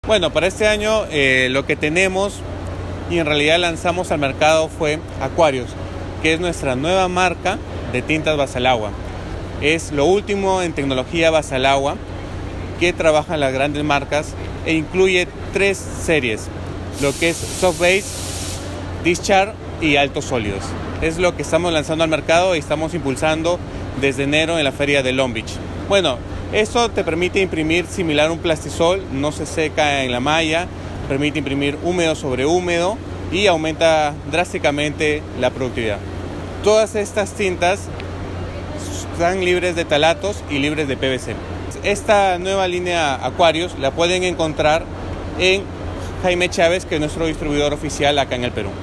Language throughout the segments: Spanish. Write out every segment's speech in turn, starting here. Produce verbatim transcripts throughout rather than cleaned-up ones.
Bueno, para este año eh, lo que tenemos y en realidad lanzamos al mercado fue Aquarius, que es nuestra nueva marca de tintas Basalagua. Es lo último en tecnología Basalagua que trabaja en las grandes marcas e incluye tres series, lo que es Soft Base, Discharge y Altos Sólidos. Es lo que estamos lanzando al mercado y estamos impulsando desde enero en la feria de Long Beach. Bueno, esto te permite imprimir similar a un plastisol, no se seca en la malla, permite imprimir húmedo sobre húmedo y aumenta drásticamente la productividad. Todas estas tintas están libres de talatos y libres de P V C. Esta nueva línea Aquarius la pueden encontrar en Jaime Chávez, que es nuestro distribuidor oficial acá en el Perú.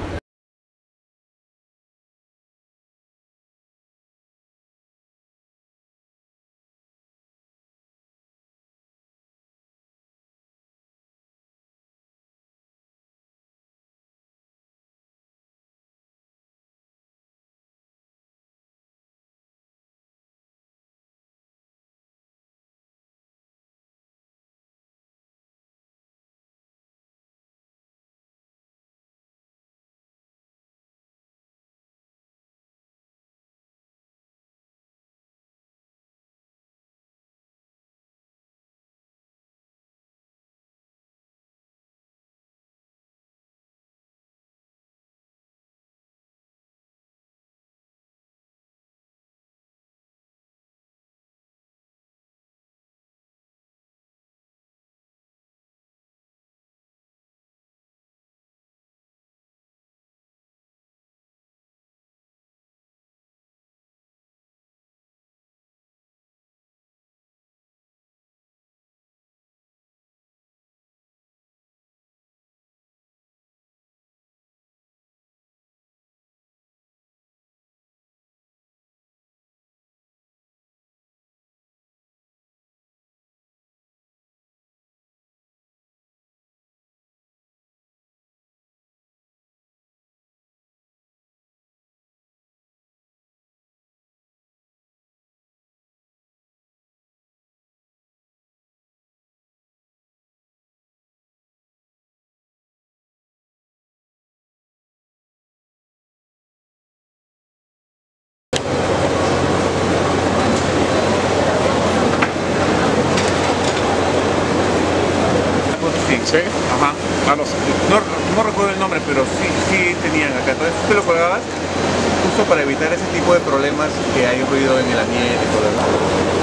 ¿Sí? Ajá. Ah, no sé. No, no recuerdo el nombre, pero sí, sí tenían acá. Entonces tú te lo colgabas justo para evitar ese tipo de problemas que hay ruido en el ambiente y todo eso.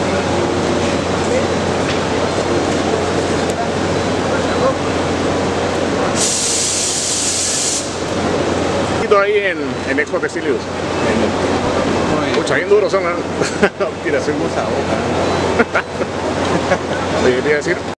Ahí en, en Expo Textilius. Escucha, bien duros son, ¿eh? Tira, soy Esa boca. Oye, ¿qué te iba a decir?